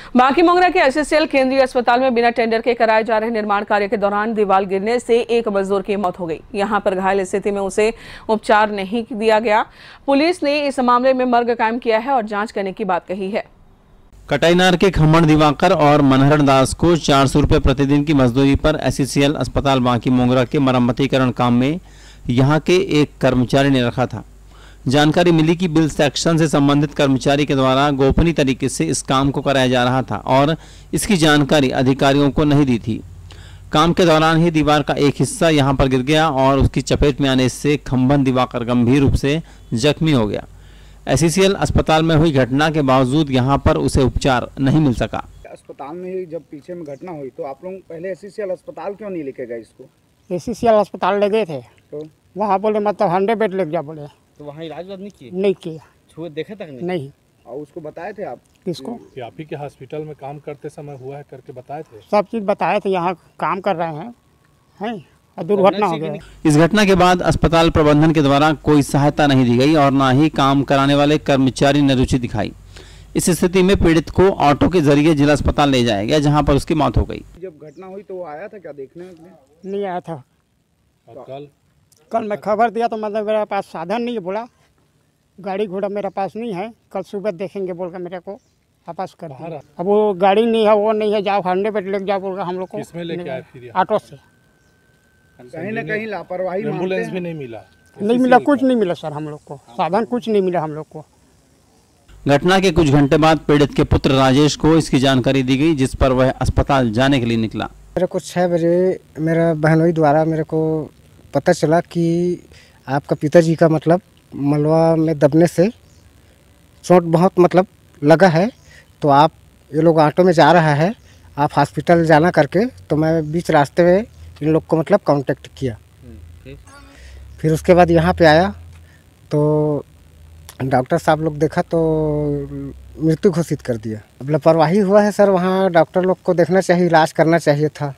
बांकी मोगरा के एससीएल केंद्रीय अस्पताल में बिना टेंडर के कराए जा रहे निर्माण कार्य के दौरान दीवार गिरने से एक मजदूर की मौत हो गई। यहां पर घायल स्थिति में उसे उपचार नहीं दिया गया। पुलिस ने इस मामले में मर्ग कायम किया है और जांच करने की बात कही है। कटाईनार के खम्मण दिवाकर और मनहरण दास को 400 रुपये प्रतिदिन की मजदूरी पर एससीएल अस्पताल बांकी मोगरा के मरम्मतीकरण काम में यहां के एक कर्मचारी ने रखा था। जानकारी मिली कि बिल सेक्शन से संबंधित कर्मचारी के द्वारा गोपनीय तरीके से इस काम को कराया जा रहा था और इसकी जानकारी अधिकारियों को नहीं दी थी। काम के दौरान ही दीवार का एक हिस्सा यहां पर गिर गया और उसकी चपेट में आने से खम्मण दिवाकर गंभीर रूप से जख्मी हो गया। एससीएल अस्पताल में हुई घटना के बावजूद यहां पर उसे उपचार नहीं मिल सका। अस्पताल में ही जब पीछे में घटना हुई तो आप लोग पहले एससीएल अस्पताल क्यों नहीं लेके गए इसको? एससीएल अस्पताल ले गए थे तो वहाँ बोले मतलब 100 बेड लेके जा बोले, तो वहाँ इलाज नहीं किए? नहीं किया। छुए देखे तक नहीं। और उसको बताए थे आप? किसको? कि आप ही के हॉस्पिटल में काम करते समय हुआ है करके बताए थे? सब चीज़ बताए थे, यहाँ काम कर रहे हैं और दुर्घटना हो गई। इस घटना के बाद अस्पताल प्रबंधन के द्वारा कोई सहायता नहीं दी गई और न ही काम कराने वाले कर्मचारी ने रुचि दिखाई। इस स्थिति में पीड़ित को ऑटो के जरिए जिला अस्पताल ले जाया गया, जहां पर उसकी मौत हो गई। जब घटना हुई तो वो आया था क्या देखने? नहीं आया था। और कल मैं खबर दिया तो मतलब मेरे पास साधन नहीं है, बोला गाड़ी घोड़ा मेरे पास नहीं है, कल सुबह देखेंगे बोल कर मेरे को वापस कर दिया। अब वो गाड़ी नहीं है, वो नहीं है, जाओ 100 बेड लेके जाओ बोल कर हम लोग को ऑटो से। कहीं ना कहीं लापरवाही, एम्बुलेंस भी नहीं मिला? नहीं मिला, कुछ नहीं मिला सर, हम लोग को साधन कुछ नहीं मिला हम लोग को। घटना के कुछ घंटे बाद पीड़ित के पुत्र राजेश को इसकी जानकारी दी गई, जिस पर वह अस्पताल जाने के लिए निकला। मेरे को 6 बजे मेरा बहनोई द्वारा मेरे को पता चला कि आपका पिताजी का मतलब मलबा में दबने से चोट बहुत मतलब लगा है, तो आप ये लोग ऑटो में जा रहा है, आप हॉस्पिटल जाना करके। तो मैं बीच रास्ते में इन लोग को मतलब कांटेक्ट किया। फिर उसके बाद यहाँ पे आया तो डॉक्टर साहब लोग देखा तो मृत्यु घोषित कर दिया। अब लापरवाही हुआ है सर, वहाँ डॉक्टर लोग को देखना चाहिए, इलाज करना चाहिए था।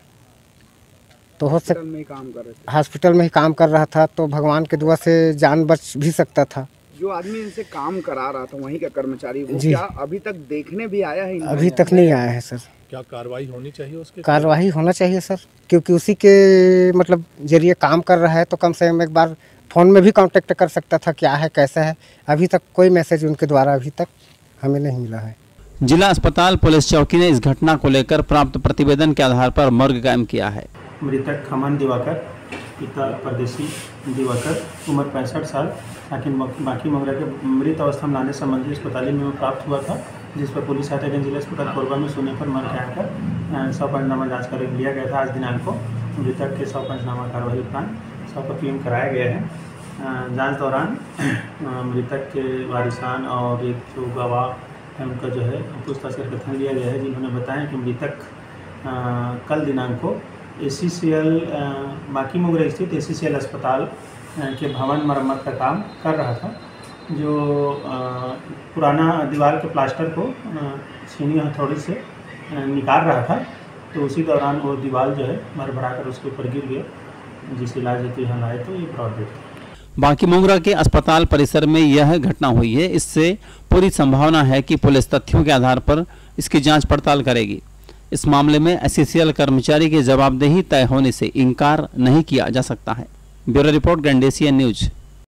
तो हो सकता हॉस्पिटल में ही काम कर रहा था, तो भगवान के दुआ से जान बच भी सकता था। जो आदमी इनसे काम करा रहा था वहीं का कर्मचारी, वो क्या अभी तक देखने भी आया है? अभी तक नहीं आया है सर। क्या कार्रवाई होनी चाहिए उसके? कार्रवाई होना चाहिए सर, क्योंकि उसी के मतलब जरिए काम कर रहा है, तो कम से कम एक बार फ़ोन में भी कांटेक्ट कर सकता था, क्या है कैसा है। अभी तक कोई मैसेज उनके द्वारा अभी तक हमें नहीं मिला है। जिला अस्पताल पुलिस चौकी ने इस घटना को लेकर प्राप्त प्रतिवेदन के आधार पर मर्ग कायम किया है। मृतक खम्मण दिवाकर, पिता परदेशी दिवाकर, उम्र 65 साल, लेकिन बांकी मोगरा के मृत अवस्था में लाने संबंधी अस्पताल में प्राप्त हुआ था, जिस पर पुलिस आते जिला अस्पताल कोरबा में सुनने पर मर्ग कायम कर 100 पंचनामा जाँच कर लिया गया था। आज दिनांक को मृतक के 100 पंचनामा कार्रवाई उपरांत 100 का पीएम कराया गया है। जांच दौरान मृतक के वारिसान और एक जो गवाह है उनका जो है पूछताछ कर कथन लिया गया है, जिन्होंने बताया कि मृतक कल दिनांक को एससीएल बांकी मोगरा स्थित एससीएल अस्पताल के भवन मरम्मत का काम कर रहा था। जो पुराना दीवार के प्लास्टर को छीनी हथौड़ी से निकाल रहा था, तो उसी दौरान वो दीवार जो है भरभरा कर उसके ऊपर गिर गया, जिस इलाज हेतु यहाँ लाए तो ये ब्रॉड डेथ। बांकी मोगरा के अस्पताल परिसर में यह घटना हुई है। इससे पूरी संभावना है कि पुलिस तथ्यों के आधार पर इसकी जांच पड़ताल करेगी। इस मामले में एससीएल कर्मचारी की जवाबदेही तय होने से इनकार नहीं किया जा सकता है। ब्यूरो रिपोर्ट, गंडेसिया न्यूज।